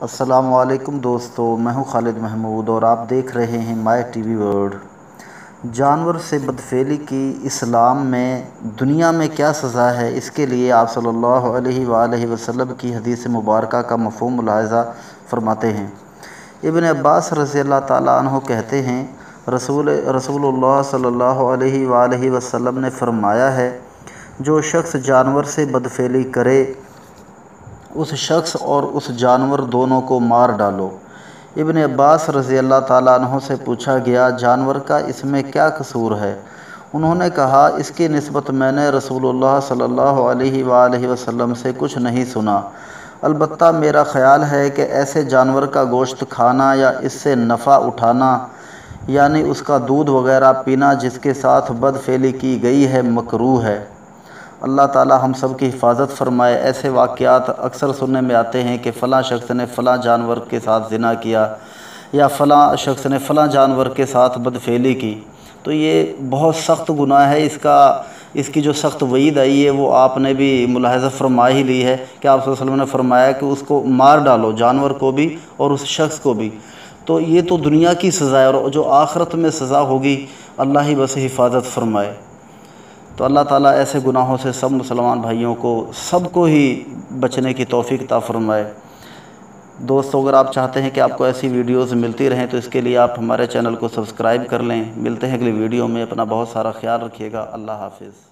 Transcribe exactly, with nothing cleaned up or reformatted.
السلام علیکم دوستو، میں ہوں خالد محمود اور آپ دیکھ رہے ہیں مائی ٹی وی ورلڈ۔ جانور سے بدفعلی کی اسلام میں دنیا میں کیا سزا ہے، اس کے لیے آپ صلی اللہ علیہ وآلہ وسلم کی حدیث مبارکہ کا مفہوم ملاحظہ فرماتے ہیں۔ ابن عباس رضی اللہ تعالیٰ عنہ کہتے ہیں، رسول رسول اللہ صلی اللہ علیہ وآلہ وسلم نے فرمایا ہے، جو شخص جانور سے بدفعلی کرے اس شخص اور اس جانور دونوں کو مار ڈالو۔ ابن عباس رضی اللہ تعالیٰ عنہ سے پوچھا گیا، جانور کا اس میں کیا قصور ہے؟ انہوں نے کہا، اس کی نسبت میں نے رسول اللہ صلی اللہ علیہ وآلہ وسلم سے کچھ نہیں سنا، البتہ میرا خیال ہے کہ ایسے جانور کا گوشت کھانا یا اس سے نفع اٹھانا، یعنی اس کا دودھ وغیرہ پینا جس کے ساتھ بدفعلی کی گئی ہے، مکروہ ہے۔ اللہ تعالی ہم سب کی حفاظت فرمائے۔ ایسے واقعات اکثر سننے میں آتے ہیں کہ فلاں شخص نے فلاں جانور کے ساتھ زنا کیا یا فلاں شخص نے فلاں جانور کے ساتھ بدفعلی کی، تو یہ بہت سخت گناہ ہے۔ اس کا اس کی جو سخت وعید آئی ہے وہ آپ نے بھی ملاحظہ فرما ہی لی ہے کہ آپ صلی اللہ علیہ وسلم نے فرمایا کہ اس کو مار ڈالو، جانور کو بھی اور اس شخص کو بھی۔ تو یہ تو دنیا کی سزا ہے، اور جو آخرت میں سزا ہوگی اللہ ہی بس حفاظت فرمائے۔ تو اللہ تعالیٰ ایسے گناہوں سے سب مسلمان بھائیوں کو سب کو ہی بچنے کی توفیق عطا فرمائے۔ دوستو، اگر آپ چاہتے ہیں کہ آپ کو ایسی ویڈیوز ملتی رہیں تو اس کے لیے آپ ہمارے چینل کو سبسکرائب کر لیں۔ ملتے ہیں اگلی ویڈیو میں، اپنا بہت سارا خیال رکھیے گا۔ اللہ حافظ۔